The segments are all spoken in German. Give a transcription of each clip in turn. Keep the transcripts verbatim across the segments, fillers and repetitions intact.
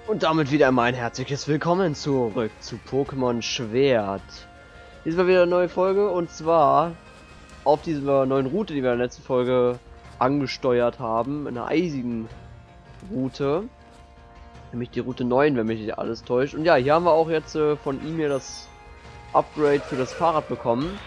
Und damit wieder mein herzliches Willkommen zurück zu Pokémon Schwert. Diesmal wieder eine neue Folge und zwar auf dieser neuen Route, die wir in der letzten Folge angesteuert haben, in einer eisigen Route. Nämlich die Route neun, wenn mich nicht alles täuscht. Und ja, hier haben wir auch jetzt äh, von ihm hier das Upgrade für das Fahrrad bekommen.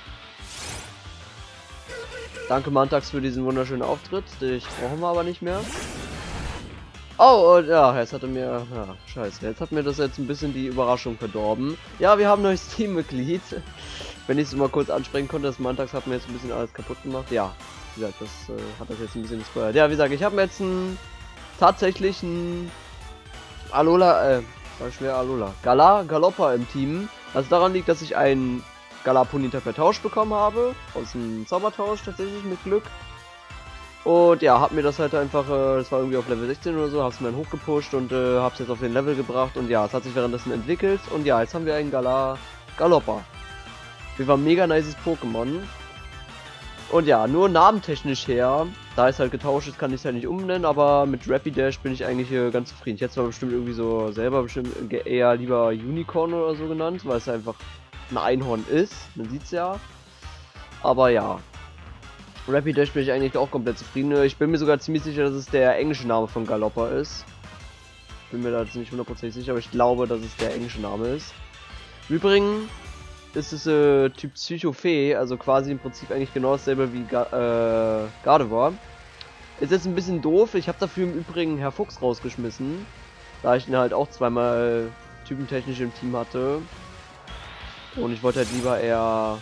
Danke Mantax für diesen wunderschönen Auftritt. Den brauchen wir aber nicht mehr. Oh, und ja, jetzt hatte mir, ja, scheiße, jetzt hat mir das jetzt ein bisschen die Überraschung verdorben. Ja, wir haben ein neues Teammitglied. Wenn ich es mal kurz ansprechen konnte, das Mantax hat mir jetzt ein bisschen alles kaputt gemacht. Ja, wie gesagt, das äh, hat das jetzt ein bisschen gespoilert. Ja, wie gesagt, ich habe mir jetzt einen, tatsächlich einen Alola, äh, war schwer Alola, Galar Galoppa im Team. Was daran liegt, dass ich einen Galaponita vertauscht bekommen habe. Aus dem Zaubertausch tatsächlich mit Glück. Und ja, hab mir das halt einfach, äh, das war irgendwie auf Level sechzehn oder so, hab's mir dann hochgepusht und äh, hab's jetzt auf den Level gebracht und ja, es hat sich währenddessen entwickelt und ja, jetzt haben wir einen Galar Galoppa. Wir waren mega nices Pokémon. Und ja, nur namentechnisch her, da es halt getauscht ist, kann ich es halt nicht umbenennen, aber mit Rapidash bin ich eigentlich äh, ganz zufrieden. Ich hätte zwar bestimmt irgendwie so selber bestimmt eher lieber Unicorn oder so genannt, weil es einfach ein Einhorn ist, man sieht's ja. Aber ja. Rapidash bin ich eigentlich auch komplett zufrieden. Ich bin mir sogar ziemlich sicher, dass es der englische Name von Galoppa ist. Bin mir da jetzt nicht hundertprozentig sicher, aber ich glaube, dass es der englische Name ist. Im Übrigen ist es äh, Typ Psycho-Fee, also quasi im Prinzip eigentlich genau dasselbe wie Ga äh, Gardevoir. Ist jetzt ein bisschen doof, ich habe dafür im Übrigen Herr Fuchs rausgeschmissen, da ich ihn halt auch zweimal typentechnisch im Team hatte. Und ich wollte halt lieber eher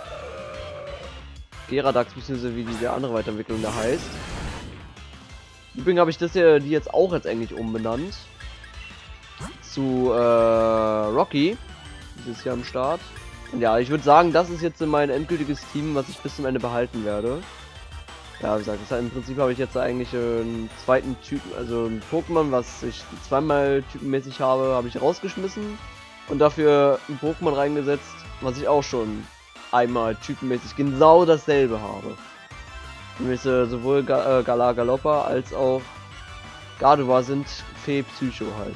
Geradax, beziehungsweise wie die andere Weiterentwicklung da heißt. Übrigens habe ich das ja die jetzt auch jetzt eigentlich umbenannt. Zu äh, Rocky. Das ist ja am Start. Und ja, ich würde sagen, das ist jetzt mein endgültiges Team, was ich bis zum Ende behalten werde. Ja, wie gesagt, das heißt, im Prinzip habe ich jetzt eigentlich einen zweiten Typen, also ein Pokémon, was ich zweimal typenmäßig habe, habe ich rausgeschmissen. Und dafür ein Pokémon reingesetzt, was ich auch schon einmal typenmäßig genau dasselbe habe. Nämlich äh, sowohl Ga äh, Galar Galoppa als auch Gardevoir sind Fee Psycho halt.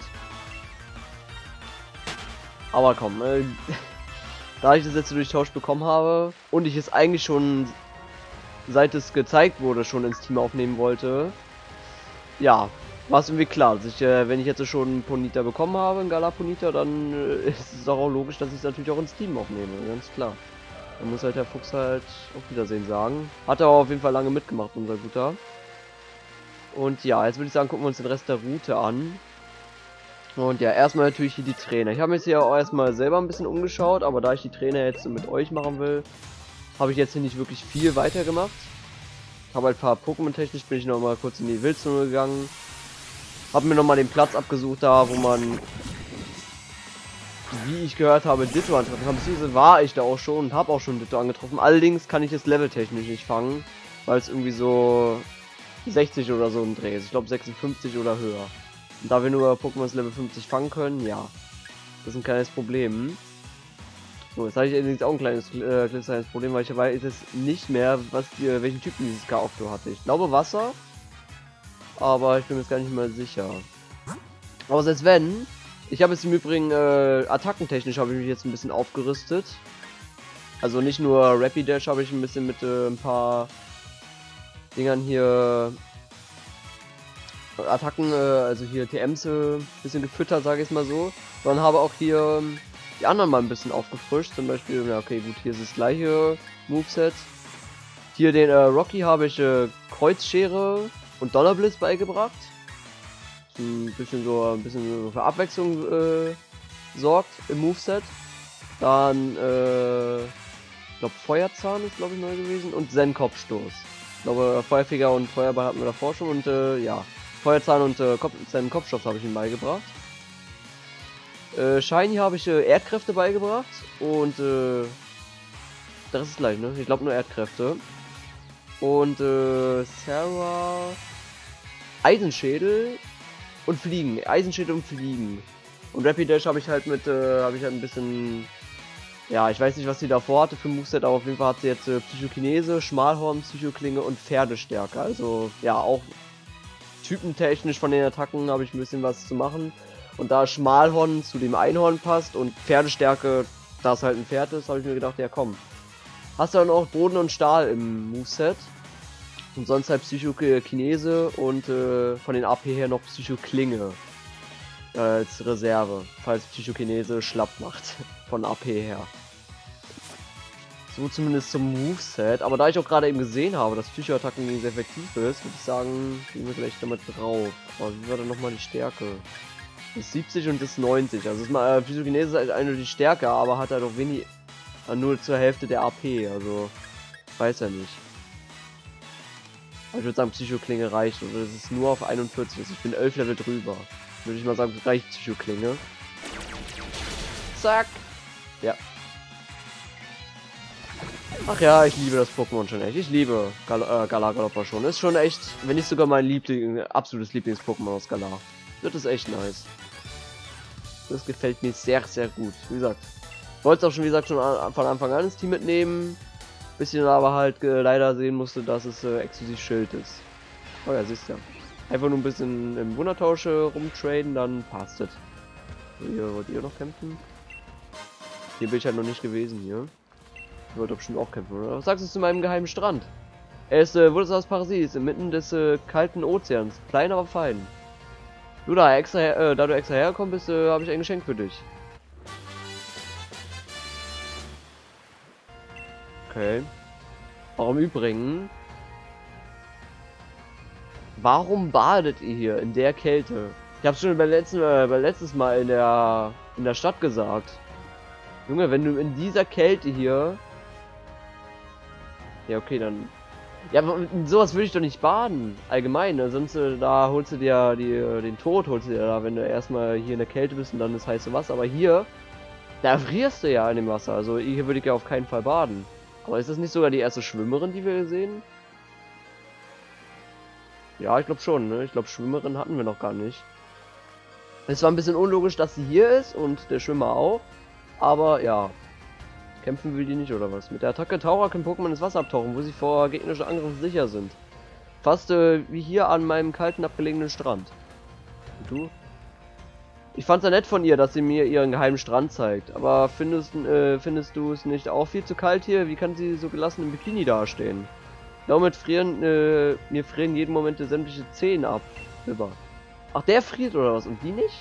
Aber komm, äh, da ich das jetzt durchtauscht bekommen habe und ich es eigentlich schon seit es gezeigt wurde schon ins Team aufnehmen wollte, ja, war es irgendwie klar, dass ich, äh, wenn ich jetzt schon Ponita bekommen habe, einen Galar Ponita, dann äh, ist es auch logisch, dass ich es natürlich auch ins Team aufnehme, ganz klar. Da muss halt der Fuchs halt auf Wiedersehen sagen. Hat er auf jeden Fall lange mitgemacht, unser Guter. Und ja, jetzt würde ich sagen, gucken wir uns den Rest der Route an. Und ja, erstmal natürlich hier die Trainer. Ich habe mir jetzt hier auch erstmal selber ein bisschen umgeschaut, aber da ich die Trainer jetzt mit euch machen will, habe ich jetzt hier nicht wirklich viel weitergemacht. Ich habe halt ein paar Pokémon technisch, bin ich noch mal kurz in die Wildzone gegangen. Habe mir noch mal den Platz abgesucht da, wo man, wie ich gehört habe, Ditto antreffen kann. Beziehungsweise war ich da auch schon und habe auch schon Ditto angetroffen. Allerdings kann ich es leveltechnisch nicht fangen, weil es irgendwie so sechzig oder so im Dreh ist. Ich glaube sechsundfünfzig oder höher. Und da wir nur Pokémon Level fünfzig fangen können, ja, das ist ein kleines Problem. So, jetzt habe ich allerdings auch ein kleines, äh, kleines Problem, weil ich weiß jetzt nicht mehr, was die, welchen Typen dieses K-Octo hatte. Ich glaube Wasser, aber ich bin mir jetzt gar nicht mehr sicher. Aber selbst wenn, ich habe jetzt im Übrigen, äh, attackentechnisch habe ich mich jetzt ein bisschen aufgerüstet. Also nicht nur Rapidash habe ich ein bisschen mit äh, ein paar Dingern hier Attacken, äh, also hier T Ms ein äh, bisschen gefüttert, sage ich es mal so. Sondern habe auch hier die anderen mal ein bisschen aufgefrischt. Zum Beispiel, ja okay, gut, hier ist das gleiche Moveset. Hier den äh, Rocky habe ich äh, Kreuzschere und Donnerblitz beigebracht. Ein bisschen so ein bisschen so für Abwechslung äh, sorgt im Moveset. Dann äh, ich glaube Feuerzahn ist glaube ich neu gewesen und Zen Kopfstoß. Ich glaube Feuerfeger und Feuerball hatten wir davor schon und äh, ja, Feuerzahn und äh, Kopf, Zen Kopfstoß habe ich ihm beigebracht. Äh, Shiny habe ich äh, Erdkräfte beigebracht und äh, das ist gleich, ne? Ich glaube nur Erdkräfte. Und äh, Sarah Eisenschädel und Fliegen, Eisenschädel und Fliegen. Und Rapidash habe ich halt mit, äh, habe ich halt ein bisschen, ja, ich weiß nicht, was sie davor hatte für Moveset, aber auf jeden Fall hat sie jetzt äh, Psychokinese, Schmalhorn, Psychoklinge und Pferdestärke. Also, ja, auch typentechnisch von den Attacken habe ich ein bisschen was zu machen. Und da Schmalhorn zu dem Einhorn passt und Pferdestärke, da es halt ein Pferd ist, habe ich mir gedacht, ja komm. Hast du dann auch Boden und Stahl im Moveset. Und sonst halt Psychokinese und äh, von den A P her noch Psychoklinge. Äh, als Reserve, falls Psychokinese schlapp macht. Von A P her. So zumindest zum Moveset. Aber da ich auch gerade eben gesehen habe, dass Psychoattacken gegen sehr effektiv ist, würde ich sagen, gehen wir gleich damit drauf. Aber wie war denn nochmal die Stärke? Das ist siebzig und das ist neunzig. Also ist mal, äh, Psychokinese ist eine die Stärke, aber hat halt auch wenig, äh, nur zur Hälfte der A P. Also, weiß ja nicht. Aber ich würde sagen, Psychoklinge reicht. Und das ist nur auf einundvierzig. Also ich bin elf Level drüber. Würde ich mal sagen, reicht Psychoklinge. Zack. Ja. Ach ja, ich liebe das Pokémon schon echt. Ich liebe Gal äh, Galar Galopper schon. Ist schon echt, wenn nicht sogar mein Liebling, absolutes Lieblings-Pokémon aus Galar. Das ist echt nice. Das gefällt mir sehr, sehr gut. Wie gesagt, wollte es auch schon, wie gesagt, schon von Anfang an ins Team mitnehmen. Bisschen aber halt äh, leider sehen musste, dass es äh, exklusiv Schild ist. Oh ja, siehst ja. Einfach nur ein bisschen im Wundertausche rumtraden, dann passt es. Hier wollt ihr noch kämpfen? Hier bin ich halt noch nicht gewesen hier. Ich wollte doch bestimmt auch kämpfen, oder? Was sagst du zu meinem geheimen Strand? Er ist äh, Wurzelhaus Paradies, inmitten des äh, kalten Ozeans. Klein, aber fein. Du da, extra, äh, da du extra hergekommen bist, äh, habe ich ein Geschenk für dich. Okay. Auch im Übrigen. Warum badet ihr hier in der Kälte? Ich hab's schon beim letzten, äh, beim letztes Mal in der in der Stadt gesagt. Junge, wenn du in dieser Kälte hier. Ja, okay, dann. Ja, in sowas würde ich doch nicht baden. Allgemein, ne? Sonst äh, da holst du dir die, den Tod, holst du dir da, wenn du erstmal hier in der Kälte bist und dann das heiße Wasser. Aber hier, da erfrierst du ja in dem Wasser. Also hier würde ich ja auf keinen Fall baden. Aber ist das nicht sogar die erste Schwimmerin, die wir sehen? Ja, ich glaube schon, ne? Ich glaube, Schwimmerin hatten wir noch gar nicht. Es war ein bisschen unlogisch, dass sie hier ist und der Schwimmer auch. Aber ja. Kämpfen will die nicht, oder was? Mit der Attacke Taucher können Pokémon ins Wasser abtauchen, wo sie vor gegnerischen Angriffen sicher sind. Fast äh, wie hier an meinem kalten, abgelegenen Strand. Und du? Ich fand's ja nett von ihr, dass sie mir ihren geheimen Strand zeigt. Aber findest, äh, findest du es nicht auch viel zu kalt hier? Wie kann sie so gelassen im Bikini dastehen? Damit frieren, äh, mir frieren jeden Moment sämtliche Zehen ab. Über. Ach, der friert oder was? Und die nicht?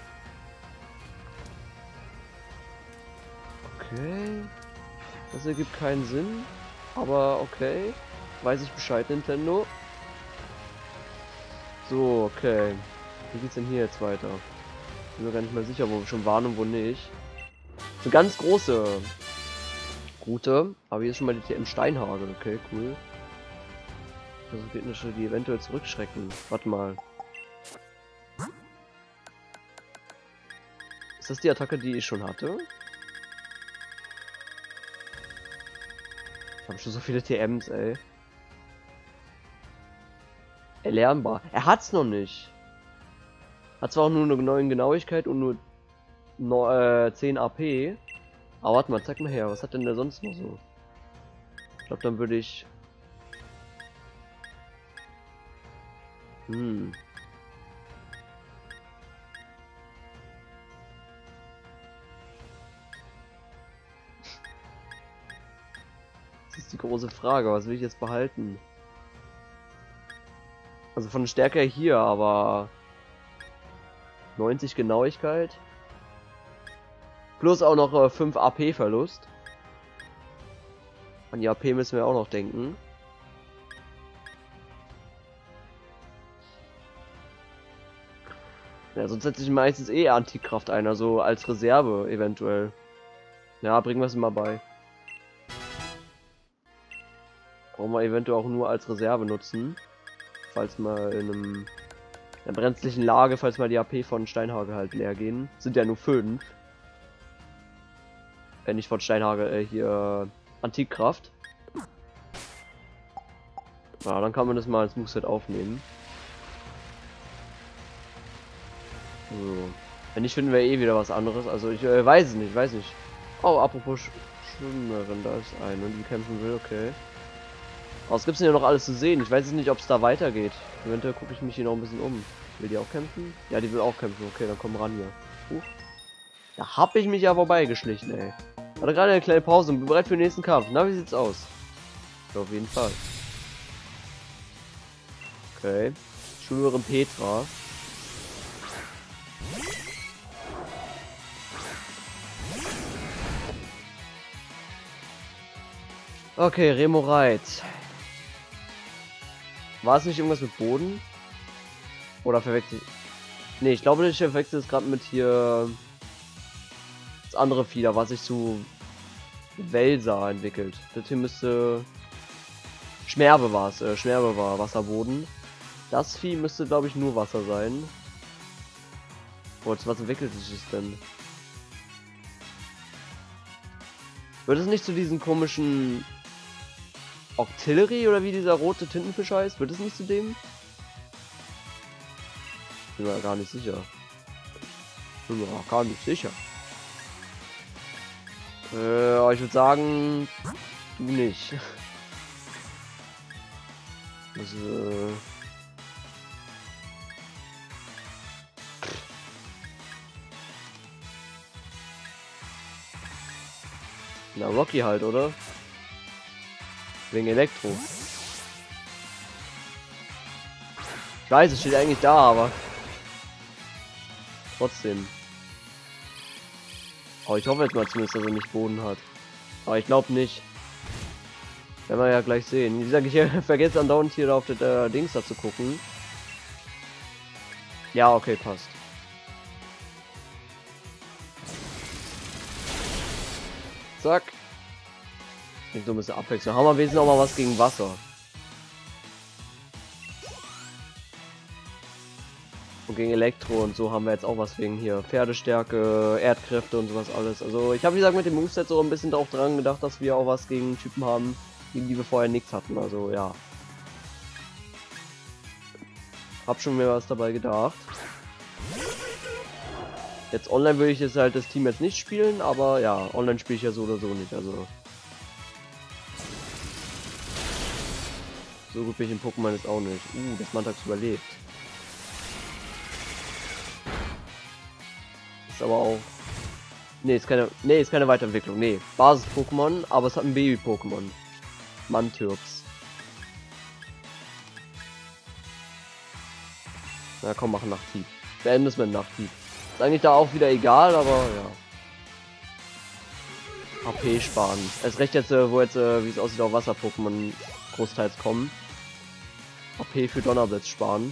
Okay. Das ergibt keinen Sinn. Aber okay. Weiß ich Bescheid, Nintendo. So, okay. Wie geht's denn hier jetzt weiter? Bin mir gar nicht mal sicher, wo wir schon waren und wo nicht. Eine ganz große Route. Aber hier ist schon mal die T M Steinhagel. Okay, cool. Also gegnerische, die eventuell zurückschrecken. Warte mal. Ist das die Attacke, die ich schon hatte? Ich habe schon so viele T Ms, ey. Erlernbar. Er hat's noch nicht. Hat zwar auch nur eine neue Genauigkeit und nur no, äh, zehn A P. Aber warte mal, zeig mal her. Was hat denn der sonst noch so? Ich glaube, dann würde ich... Hm. Das ist die große Frage. Was will ich jetzt behalten? Also von der Stärke her hier, aber... neunzig Genauigkeit. Plus auch noch äh, fünf A P Verlust. An die A P müssen wir auch noch denken. Ja, sonst setze ich meistens eh Antikraft ein, also als Reserve eventuell. Ja, bringen wir es mal bei. Brauchen wir eventuell auch nur als Reserve nutzen. Falls mal in einem in einer brenzlichen Lage, falls mal die A P von Steinhagel halt leer gehen. Sind ja nur fünf. Wenn nicht von Steinhagel, äh, hier Antikkraft. Ja, dann kann man das mal als Moveset aufnehmen. So. Wenn nicht, finden wir eh wieder was anderes. Also ich äh, weiß es nicht, weiß nicht. Oh, apropos Sch Schwimmerin, da ist eine, die kämpfen will, okay. Was gibt's denn hier noch alles zu sehen? Ich weiß jetzt nicht, ob es da weitergeht. Eventuell gucke ich mich hier noch ein bisschen um. Will die auch kämpfen? Ja, die will auch kämpfen. Okay, dann komm ran hier. Huch. Da hab ich mich ja vorbeigeschlichen, ey. Hatte gerade eine kleine Pause und bin bereit für den nächsten Kampf. Na, wie sieht's aus? Ja, auf jeden Fall. Okay. Schülerin Petra. Okay, Remoreit. War es nicht irgendwas mit Boden? Oder verwechselt? Ne, ich glaube, ich verwechsel es gerade mit hier das andere Fieder, was sich zu Welser entwickelt. Das hier müsste Schmerbe war es. Äh, Schmerbe war Wasserboden. Das Vieh müsste, glaube ich, nur Wasser sein. Oh, jetzt, was entwickelt sich das denn? Wird es nicht zu diesen komischen Octillery oder wie dieser rote Tintenfisch heißt? Wird es nicht zu dem? Bin mir gar nicht sicher. Bin mir auch gar nicht sicher. Äh, ich würde sagen, du nicht. Das, äh Na, Rocky halt, oder? Wegen Elektro. Ich weiß, es steht eigentlich da, aber trotzdem. Aber ich hoffe jetzt mal zumindest, dass er nicht Boden hat. Aber ich glaube nicht. Werden wir ja gleich sehen. Wie gesagt, ich vergesse andauernd hier auf das äh, Dings da zu gucken. Ja, okay, passt. Zack. Ich so ein bisschen Abwechslung. Haben wir wenigstens auch mal was gegen Wasser. Und gegen Elektro und so haben wir jetzt auch was wegen hier Pferdestärke, Erdkräfte und sowas alles. Also ich habe wie gesagt mit dem Moveset so ein bisschen darauf dran gedacht, dass wir auch was gegen Typen haben, gegen die wir vorher nichts hatten. Also ja. Hab schon mir was dabei gedacht. Jetzt online würde ich jetzt halt das Team jetzt nicht spielen, aber ja, online spiele ich ja so oder so nicht. Also so gut bin ich im Pokémon jetzt auch nicht. Uh, das Mantax überlebt. Ist aber auch. Ne, ist keine. Ne, ist keine Weiterentwicklung. Ne, Basis-Pokémon, aber es hat ein Baby-Pokémon. Mantürps. Na komm, machen Nachthieb. Beenden es mit Nachthieb. Ist eigentlich da auch wieder egal, aber ja. H P sparen. Erst recht jetzt, wo jetzt, wie es aussieht, auch Wasser-Pokémon großteils kommen. H P für Donnerblitz sparen.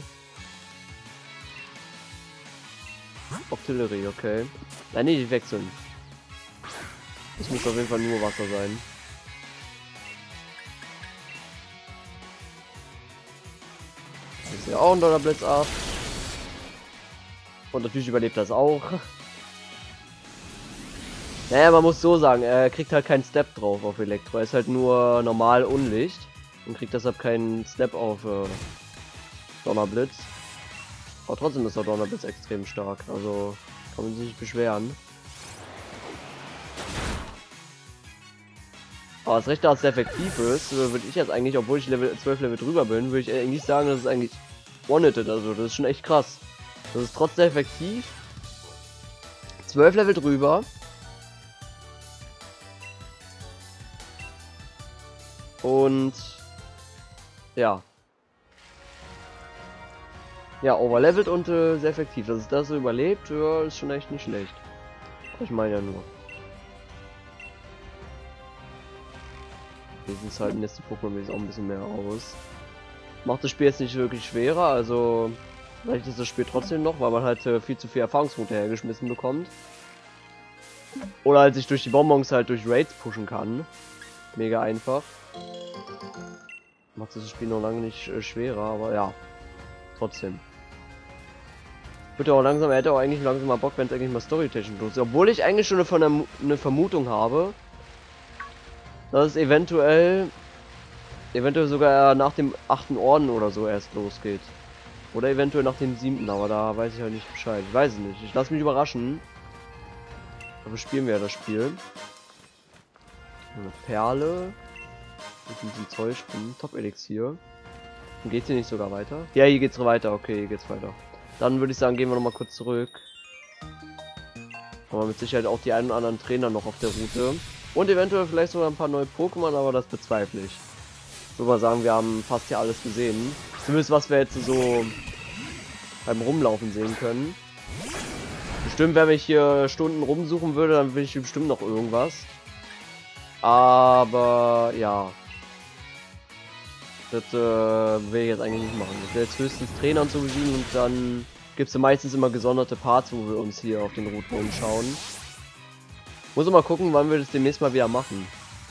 Octillery, okay. Nein, nicht wechseln. Das muss auf jeden Fall nur Wasser sein. Jetzt ja auch ein Donnerblitz ab. Und natürlich überlebt das auch. Naja, man muss so sagen, er kriegt halt keinen Step drauf auf Elektro. Er ist halt nur normal Unlicht. Und kriegt deshalb keinen Step auf äh, Donnerblitz. Aber trotzdem ist der Donnerblitz extrem stark. Also kann man sich nicht beschweren. Aber das Recht, dass es effektiv ist, würde ich jetzt eigentlich, obwohl ich Level zwölf Level drüber bin, würde ich eigentlich sagen, dass es eigentlich one-hitted. Also das ist schon echt krass. Das ist trotzdem effektiv. zwölf Level drüber. Und ja. Ja, overlevelt und äh, sehr effektiv. Dass es das so überlebt, ja, ist schon echt nicht schlecht. Ich meine ja nur. Wenigstens halten jetzt die Pokémon auch ein bisschen mehr aus. Macht das Spiel jetzt nicht wirklich schwerer, also vielleicht ist das Spiel trotzdem noch, weil man halt äh, viel zu viel Erfahrungspunkte hergeschmissen bekommt. Oder halt sich durch die Bonbons halt durch Raids pushen kann. Mega einfach. Macht das Spiel noch lange nicht äh, schwerer, aber ja. Trotzdem. Wird auch langsam, er hätte auch eigentlich langsam mal Bock, wenn es eigentlich mal storytechnisch los ist. Obwohl ich eigentlich schon eine, eine, eine Vermutung habe, dass es eventuell, eventuell sogar nach dem achten Orden oder so erst losgeht. Oder eventuell nach dem siebten, aber da weiß ich halt nicht Bescheid. Ich weiß es nicht. Ich lasse mich überraschen. Aber spielen wir ja das Spiel. Eine Perle. Mit diesem Zeug rum. Top-Elixier. Und geht's hier nicht sogar weiter? Ja, hier geht's weiter. Okay, hier geht's weiter. Dann würde ich sagen, gehen wir noch mal kurz zurück. Haben wir mit Sicherheit auch die einen oder anderen Trainer noch auf der Route. Und eventuell vielleicht sogar ein paar neue Pokémon, aber das bezweifle ich. Ich würde mal sagen, wir haben fast hier alles gesehen. Zumindest was wir jetzt so beim Rumlaufen sehen können. Bestimmt, wenn ich hier Stunden rumsuchen würde, dann will ich bestimmt noch irgendwas. Aber ja. Das äh, will ich jetzt eigentlich nicht machen. Ich will jetzt höchstens Trainern zu besiegen und dann gibt es ja meistens immer gesonderte Parts, wo wir uns hier auf den Routen umschauen. Muss mal gucken, wann wir das demnächst mal wieder machen.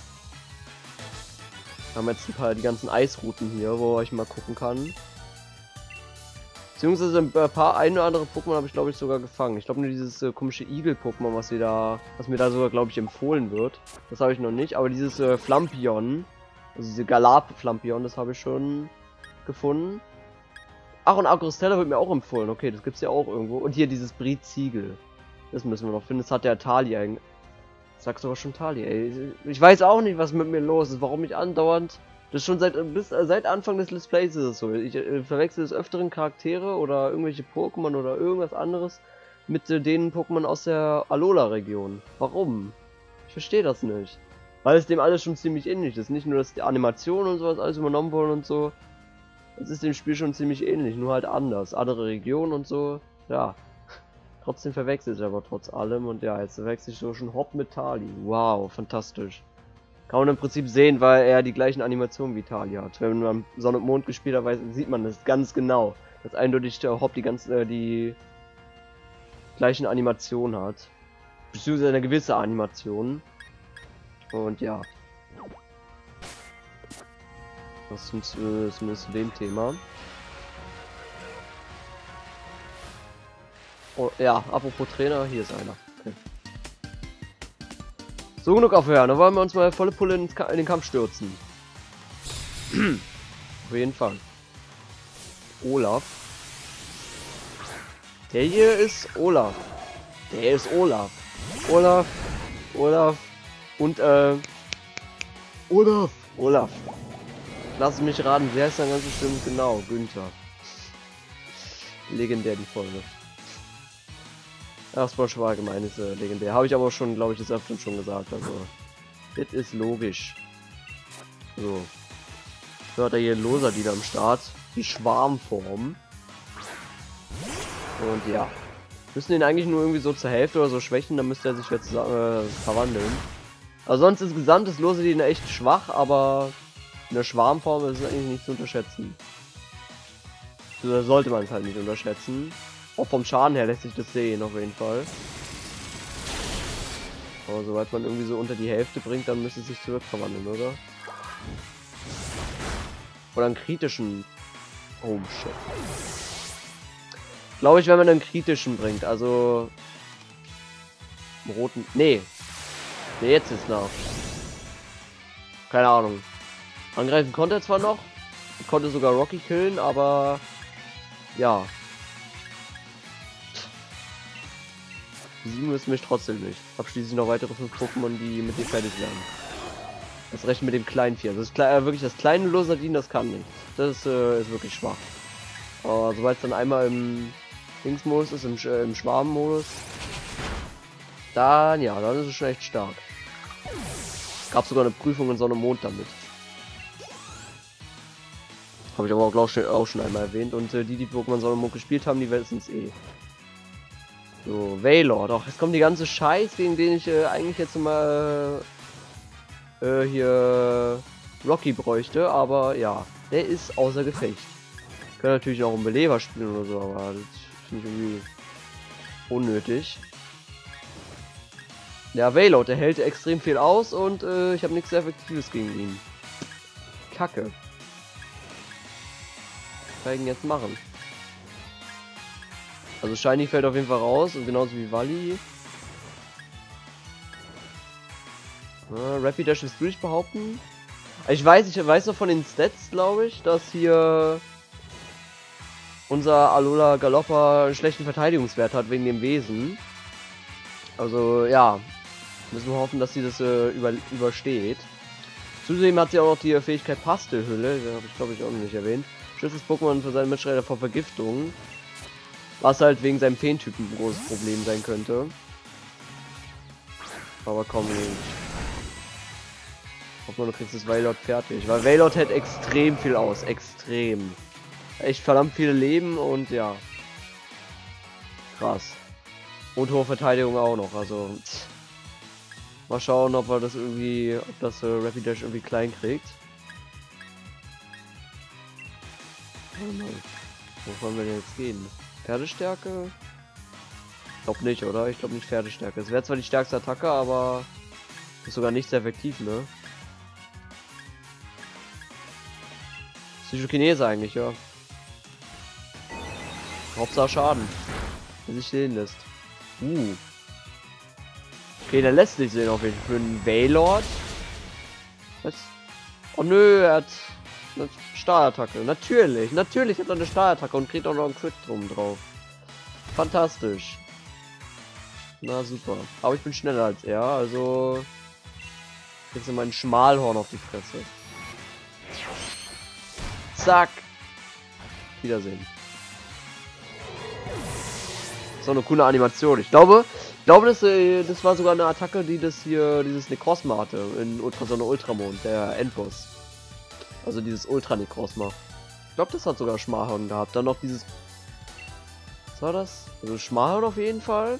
Wir haben jetzt ein paar die ganzen Eisrouten hier, wo ich mal gucken kann. Beziehungsweise ein paar ein oder andere Pokémon habe ich glaube ich sogar gefangen. Ich glaube nur dieses äh, komische Igel-Pokémon, was wir da, was mir da sogar glaube ich empfohlen wird. Das habe ich noch nicht, aber dieses äh, Flampion, also diese Galap-Flampion, das habe ich schon gefunden. Ach, und Agrostella wird mir auch empfohlen. Okay, das gibt's ja auch irgendwo. Und hier dieses Brizigel. Das müssen wir noch finden. Das hat der Tali eigentlich. Sag sogar schon Tali, ey. Ich weiß auch nicht, was mit mir los ist. Warum ich andauernd. Das ist schon seit bis äh, seit Anfang des Let's Plays ist es so. Ich äh, verwechsel des Öfteren Charaktere oder irgendwelche Pokémon oder irgendwas anderes mit äh, den Pokémon aus der Alola-Region. Warum? Ich verstehe das nicht. Weil es dem alles schon ziemlich ähnlich ist. Nicht nur, dass die Animationen und sowas alles übernommen wurden und so. Es ist dem Spiel schon ziemlich ähnlich, nur halt anders. Andere Regionen und so. Ja. Trotzdem verwechselt es aber trotz allem. Und ja, jetzt verwechsel ich so schon Hop mit Tali. Wow, fantastisch. Kann man im Prinzip sehen, weil er die gleichen Animationen wie Tali hat. Wenn man am Sonne und Mond gespielt hat, weiß, sieht man das ganz genau. Dass eindeutig der Hop die ganz äh, die gleichen Animationen hat. Beziehungsweise eine gewisse Animation. Und ja. Das ist äh, zumindest zu dem Thema. Oh, ja, apropos Trainer, hier ist einer. Okay. So, genug aufhören, dann wollen wir uns mal volle Pulle in, in den Kampf stürzen. Auf jeden Fall. Olaf. Der hier ist Olaf. Der ist Olaf. Olaf. Olaf. Und, äh... Olaf. Olaf. Lass mich raten, wer ist dann ganz bestimmt? Genau, Günther. Legendär die Folge. Ach, Sprosh war allgemein ist äh, legendär. Habe ich aber schon, glaube ich, das öfter schon gesagt. Also, das ist logisch. So. Hört er hier Loser wieder am Start. Die Schwarmform. Und ja. Müssen ihn eigentlich nur irgendwie so zur Hälfte oder so schwächen, dann müsste er sich jetzt äh, verwandeln. Also sonst insgesamt ist Losedin echt schwach, aber in der Schwarmform ist es eigentlich nicht zu unterschätzen. So sollte man es halt nicht unterschätzen. Auch vom Schaden her lässt sich das sehen, auf jeden Fall. Aber sobald man irgendwie so unter die Hälfte bringt, dann müsste es sich zurückverwandeln, oder? Oder einen kritischen... Oh, shit. Glaube ich, wenn man einen kritischen bringt, also... Einen roten... Nee. Nee, jetzt ist nach. Keine Ahnung. Angreifen konnte er zwar noch. Konnte sogar Rocky killen, aber... Ja. Besiegen müssen mich trotzdem nicht. Hab schließlich noch weitere fünf Pokémon, die mit dir fertig werden. Das Recht mit dem kleinen Vier. Das ist äh, wirklich das kleine Losadin, das kann nicht. Das äh, ist wirklich schwach. Aber sobald es dann einmal im Dingsmodus ist, im, äh, im Schwarmmodus, dann ja, dann ist es schon echt stark. Gab sogar eine Prüfung in Sonne und Mond damit. Habe ich aber auch, glaub, auch schon einmal erwähnt. Und äh, die, die Pokémon Sonne und Mond gespielt haben, die wissen es eh. So, Wailord. Doch, jetzt kommt die ganze Scheiß, gegen den ich äh, eigentlich jetzt mal äh, hier Rocky bräuchte. Aber ja, der ist außer Gefecht. Können natürlich auch einen Beleber spielen oder so, aber das finde ich irgendwie unnötig. Ja, Wailord, der hält extrem viel aus und äh, ich habe nichts Effektives gegen ihn. Kacke. Was kann ich denn jetzt machen? Also Shiny fällt auf jeden Fall raus und genauso wie Wally. Ja, Rapidash willst du dich behaupten? Ich weiß, ich weiß noch von den Stats, glaube ich, dass hier unser Alola Galoppa einen schlechten Verteidigungswert hat wegen dem Wesen. Also ja, müssen wir hoffen, dass sie das äh, über, übersteht. Zudem hat sie auch noch die Fähigkeit Pastellhülle, die habe ich glaube ich auch noch nicht erwähnt. Schützt das Pokémon für seinen Mitstreiter vor Vergiftung. Was halt wegen seinem Feentypen ein großes Problem sein könnte. Aber komm, Hoffnung, du kriegst das Wailord fertig. Weil Wailord hält extrem viel aus. Extrem. Echt verdammt viele Leben und ja. Krass. Und hohe Verteidigung auch noch. Also. Tch. Mal schauen, ob wir das irgendwie. Ob das äh, Rapidash irgendwie klein kriegt. Wo wollen wir denn jetzt gehen? Pferdestärke? Ich glaube nicht, oder? Ich glaube nicht Pferdestärke. Es wäre zwar die stärkste Attacke, aber ist sogar nicht sehr effektiv, ne? Psychokinese eigentlich, ja. Hauptsache Schaden. Wenn sich sehen lässt. Uh. Okay, der lässt sich sehen auf jeden Fall. Für einen Wailord. Was? Oh nö, er hat eine Stahlattacke. Natürlich, natürlich hat er eine Stahlattacke und kriegt auch noch einen Crit drum drauf. Fantastisch. Na super. Aber ich bin schneller als er, also kriegst du mein Schmalhorn auf die Fresse. Zack. Wiedersehen. So eine coole Animation. Ich glaube, ich glaube, das, äh, das war sogar eine Attacke, die das hier, dieses Necrozma hatte in Ultrasonne Ultramond, der Endboss. Also dieses Ultra Necrozma. Ich glaube, das hat sogar Schmalhorn gehabt. Dann noch dieses. Was war das? Also Schmalhorn auf jeden Fall.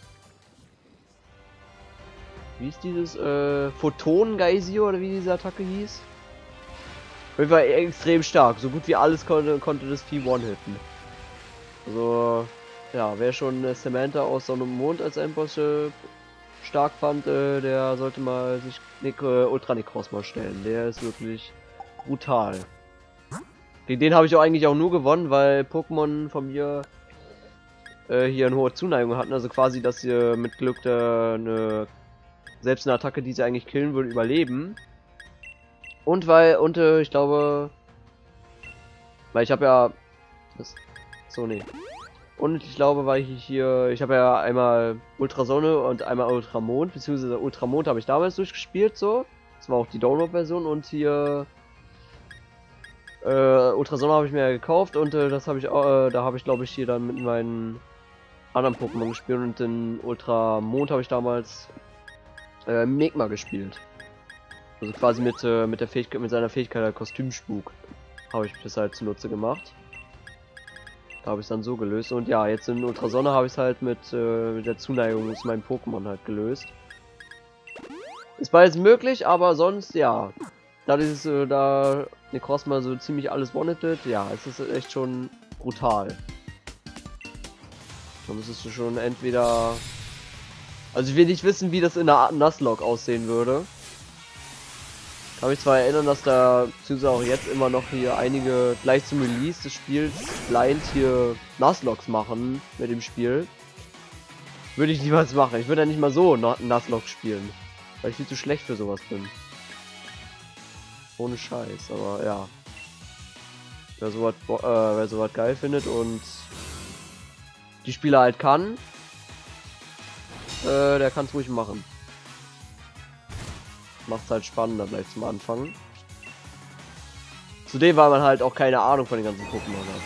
Wie ist dieses äh, Photon-Geysir oder wie diese Attacke hieß? Auf jeden Fall extrem stark. So gut wie alles konnte, konnte das Vieh One-hitten. Also, ja, wer schon äh, Samantha aus Sonne und Mond als Endboss äh, stark fand, äh, der sollte mal sich Nek äh, Ultra Necrozma stellen. Der ist wirklich brutal. Gegen den habe ich auch eigentlich auch nur gewonnen, weil Pokémon von mir äh, hier eine hohe Zuneigung hatten. Also quasi, dass sie mit Glück da eine selbst eine Attacke, die sie eigentlich killen würde, überleben. Und weil, und äh, ich glaube, weil ich habe ja, das, so nee. Und ich glaube, weil ich hier, ich habe ja einmal Ultrasonne und einmal Ultramond, beziehungsweise Ultramond habe ich damals durchgespielt, so. Das war auch die Download-Version und hier äh, Ultrasonne habe ich mir ja gekauft und äh, das habe ich auch, äh, da habe ich glaube ich hier dann mit meinen anderen Pokémon gespielt und in Ultramond habe ich damals äh, Megma gespielt. Also quasi mit äh, mit der Fähigkeit, mit seiner Fähigkeit der Kostümspuk habe ich das halt zunutze gemacht. Da habe ich es dann so gelöst und ja, jetzt in Ultrasonne habe ich es halt mit, äh, mit der Zuneigung zu meinem Pokémon halt gelöst. Ist beides möglich, aber sonst ja. Da dieses äh, da Necrozma so ziemlich alles one-hitted, ja, es ist echt schon brutal. Da müsstest du schon entweder. Also ich will nicht wissen, wie das in der Nuzlocke aussehen würde. Kann mich zwar erinnern, dass da, beziehungsweise auch jetzt immer noch hier einige gleich zum Release des Spiels blind hier Nuzlocks machen mit dem Spiel. Würde ich niemals machen. Ich würde ja nicht mal so Nuzlocke spielen. Weil ich viel zu schlecht für sowas bin. Ohne Scheiß, aber ja. Wer sowas, äh, wer sowas geil findet und die Spieler halt kann, äh, der kann es ruhig machen. Macht es halt spannender gleich zum Anfang. Zudem, weil man halt auch keine Ahnung von den ganzen Pokémon hat.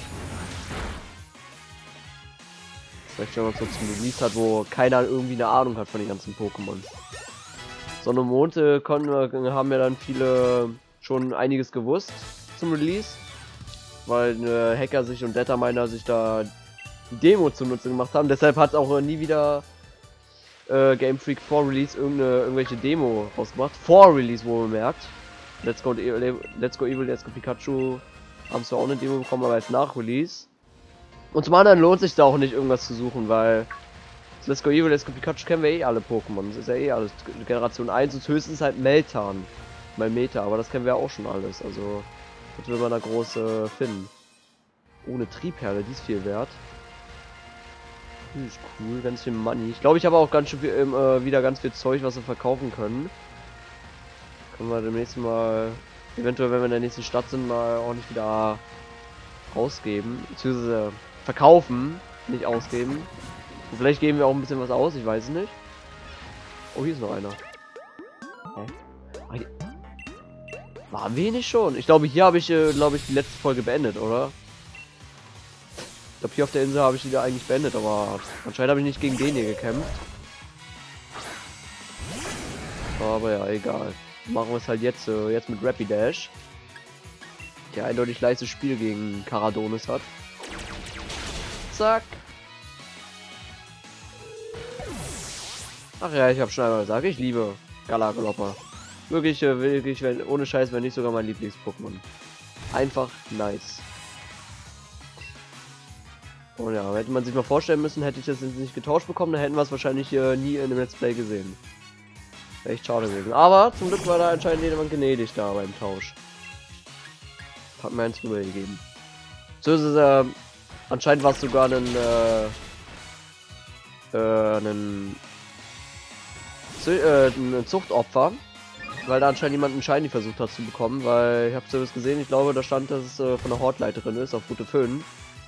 Vielleicht wenn man so zum Release hat, wo keiner irgendwie eine Ahnung hat von den ganzen Pokémon. Sonne und Mond äh, konnten, haben ja dann viele schon einiges gewusst zum Release. Weil äh, Hacker sich und Dataminer sich da die Demo zunutze gemacht haben. Deshalb hat auch äh, nie wieder äh, Game Freak vor Release irgendeine, irgendwelche Demo rausgemacht. Vor Release wohl bemerkt. Let's Go, Let's Go Evil, Let's Go Pikachu haben zwar auch eine Demo bekommen, aber jetzt nach Release. Und zum anderen lohnt sich da auch nicht irgendwas zu suchen, weil Let's Go Evil, Let's Go Pikachu kennen wir eh alle Pokémon. Das ist ja eh alles Generation eins und höchstens halt Meltan. Mal Meta, aber das kennen wir auch schon alles. Also, das will man da groß äh, finden. Ohne Triebperle, die ist viel wert. Die ist cool, ganz viel Money. Ich glaube, ich habe auch ganz schön viel, äh, wieder ganz viel Zeug, was wir verkaufen können. Können wir demnächst mal, eventuell, wenn wir in der nächsten Stadt sind, mal ordentlich wieder ausgeben. Beziehungsweise verkaufen, nicht ausgeben. Und vielleicht geben wir auch ein bisschen was aus, ich weiß es nicht. Oh, hier ist noch einer. Hä? Ah, hier. War wenig schon. Ich glaube, hier habe ich, äh, glaube ich, die letzte Folge beendet, oder? Ich glaube, hier auf der Insel habe ich die da eigentlich beendet, aber anscheinend habe ich nicht gegen den hier gekämpft. Aber ja, egal. Machen wir es halt jetzt, äh, jetzt mit Rapidash. Der eindeutig leichtes Spiel gegen Caradonis hat. Zack. Ach ja, ich habe schon einmal gesagt, ich liebe Galagalopper. Wirklich, äh, wirklich, wenn, ohne Scheiß, wenn nicht sogar mein Lieblings-Pokémon. Einfach nice. Und ja, hätte man sich mal vorstellen müssen, hätte ich das jetzt nicht getauscht bekommen, dann hätten wir es wahrscheinlich äh, nie in einem Let's Play gesehen. Wäre echt schade gewesen. Aber zum Glück war da anscheinend jemand gnädig da beim Tausch. Hat mir eins rübergegeben. So ist es, äh, anscheinend war es sogar ein, äh, äh, ein, äh, ein Zuchtopfer. Weil da anscheinend jemand einen Shiny versucht hat zu bekommen, weil ich habe es gesehen, ich glaube, da stand, dass es äh, von der Hortleiterin ist, auf Route fünf.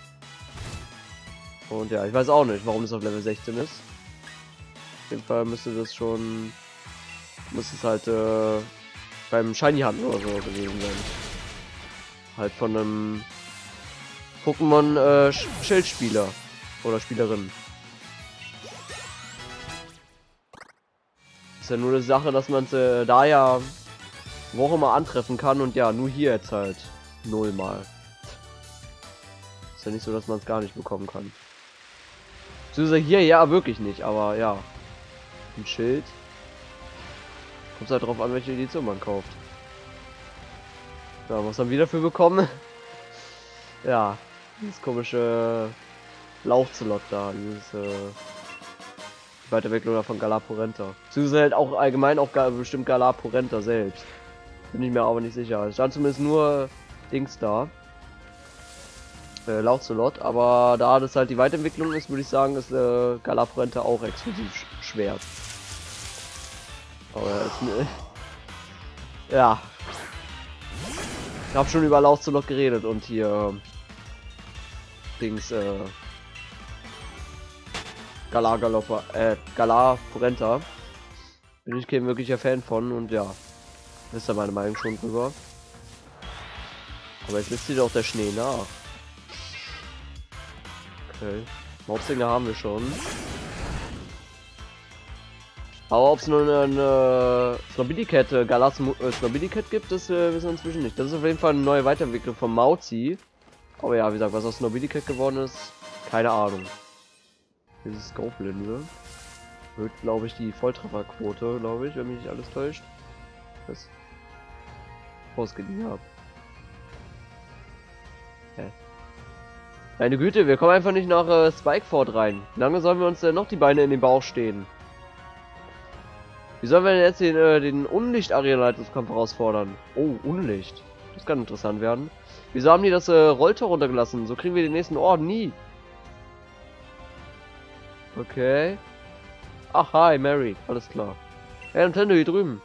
Und ja, ich weiß auch nicht, warum es auf Level sechzehn ist. Auf jeden Fall müsste das schon, müsste es halt äh, beim Shiny Hunt oder so gewesen sein. Halt von einem Pokémon äh, Schildspieler oder Spielerin. Ist ja nur eine Sache, dass man es äh, da ja wo auch immer antreffen kann und ja, nur hier jetzt halt null mal. Ist ja nicht so, dass man es gar nicht bekommen kann. Beziehungsweise hier ja wirklich nicht, aber ja. Ein Schild. Kommt halt drauf an, welche Edition man kauft. Ja, was haben wir dafür bekommen? Ja, dieses komische Lauchzelot da, dieses äh, Weiterentwicklung von Galaporenta. Beziehungsweise halt auch allgemein auch gar, bestimmt Galaporenta selbst. Bin ich mir aber nicht sicher. Es stand zumindest nur Dings da. Äh, Lauchzelot, aber da das halt die Weiterentwicklung ist, würde ich sagen, ist äh, Galaporenta auch exklusiv sch schwer. Aber ist, ne, ja. Ich habe schon über Lauchzelot geredet und hier Dings äh, Galagalopper, äh, Galaporenta. Bin ich kein wirklicher Fan von und ja. Ist da meine Meinung schon drüber. Aber jetzt lässt sich doch der Schnee nach. Okay. Mobsinger haben wir schon. Aber ob es nur eine, eine Snobby-Cat, äh, Galas äh, Snobby-Cat gibt, das äh, wissen wir inzwischen nicht. Das ist auf jeden Fall eine neue Weiterentwicklung von Mauzi. Aber ja, wie gesagt, was aus Snobby-Cat geworden ist, keine Ahnung. Dieses Scope-Linde erhöht, glaube ich, die Volltrefferquote, glaube ich, wenn mich nicht alles täuscht. Das ausgeliehen habe. Hä? Meine Güte, wir kommen einfach nicht nach äh, Spikeford rein. Wie lange sollen wir uns denn noch die Beine in den Bauch stehen? Wie sollen wir denn jetzt den, äh, den Unlicht-Arena-Leitungskampf herausfordern? Oh, Unlicht. Das kann interessant werden. Wieso haben die das äh, Rolltor runtergelassen? So kriegen wir den nächsten Orden nie. Okay. Ach, hi, Mary. Alles klar. Hey, Nintendo hier drüben.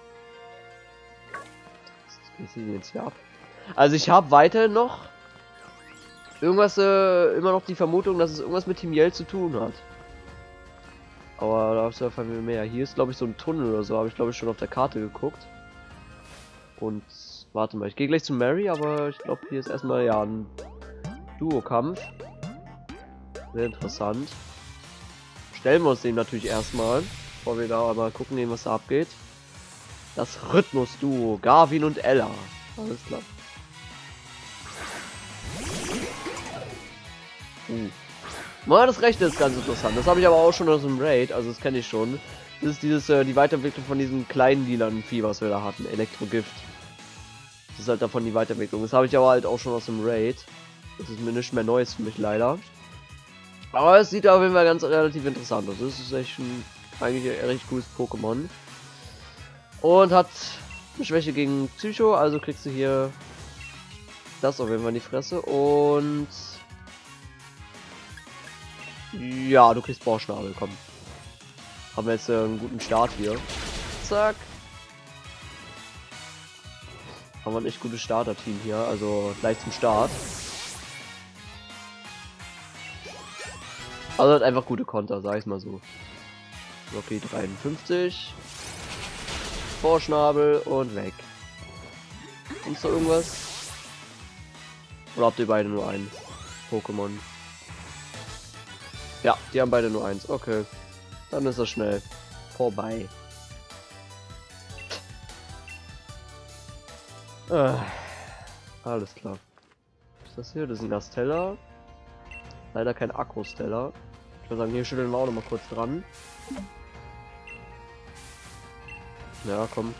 Was geht jetzt hier ab? Also ich habe weiterhin noch irgendwas, äh, immer noch die Vermutung, dass es irgendwas mit Team Yell zu tun hat. Aber da ist ja von mir mehr. Hier ist, glaube ich, so ein Tunnel oder so. Habe ich, glaube ich, schon auf der Karte geguckt. Und warte mal, ich gehe gleich zu Mary, aber ich glaube, hier ist erstmal ja ein Duo-Kampf. Sehr interessant. Stellen wir uns den natürlich erstmal, bevor wir da mal gucken, gehen, was da abgeht. Das Rhythmus-Duo, Garvin und Ella. Alles klar. Uh. Na, das rechte ist ganz interessant. Das habe ich aber auch schon aus dem Raid, also das kenne ich schon. Das ist dieses, äh, die Weiterentwicklung von diesem kleinen lilanen Vieh, was wir da hatten. Elektrogift. Das ist halt davon die Weiterentwicklung. Das habe ich aber halt auch schon aus dem Raid. Das ist mir nicht mehr Neues für mich leider. Aber es sieht auf jeden Fall ganz relativ interessant aus. Das ist echt ein eigentlich ein recht cooles Pokémon. Und hat eine Schwäche gegen Psycho, also kriegst du hier das auf jeden Fall in die Fresse. Und ja, du kriegst Bauschnabel, komm. Haben wir jetzt äh, einen guten Start hier. Zack. Haben wir ein echt gutes Starter-Team hier, also gleich zum Start. Also hat einfach gute Konter, sag ich mal so. Okay, dreiundfünfzig. Vorschnabel und weg. Gibt's da irgendwas? Oder habt ihr beide nur ein Pokémon? Ja, die haben beide nur eins. Okay. Dann ist das schnell vorbei. Ah, alles klar. Was ist das hier? Das ist ein Gastella. Leider kein Akku-Steller. Ich würde sagen, hier schütteln wir auch noch mal kurz dran. Ja, komm.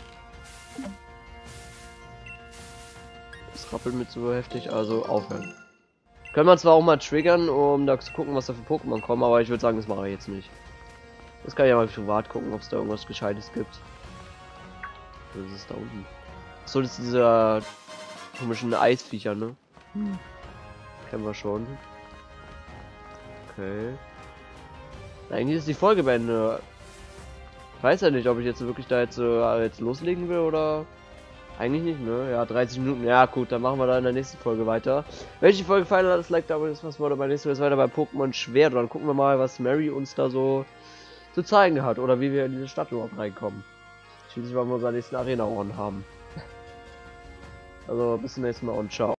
Das rappelt mir zu heftig, also aufhören. Können wir zwar auch mal triggern, um da zu gucken, was da für Pokémon kommen, aber ich würde sagen, das mache ich jetzt nicht. Das kann ich ja mal privat gucken, ob es da irgendwas Gescheites gibt. Das ist da unten. So, das ist dieser komischen Eisviecher, ne? Hm. Kennen wir schon. Okay. Eigentlich ist die Folge beendet. Ich weiß ja nicht, ob ich jetzt wirklich da jetzt, äh, jetzt loslegen will oder... Eigentlich nicht, ne? Ja, dreißig Minuten. Ja, gut, dann machen wir da in der nächsten Folge weiter. Wenn euch die Folge gefallen hat, das Like da, aber das was wir beim nächsten Mal ist weiter bei Pokémon Schwert. Dann gucken wir mal, was Mary uns da so zu zeigen hat oder wie wir in diese Stadt überhaupt reinkommen. Schließlich wollen wir unseren nächsten Arena-Orden haben. Also bis zum nächsten Mal und ciao.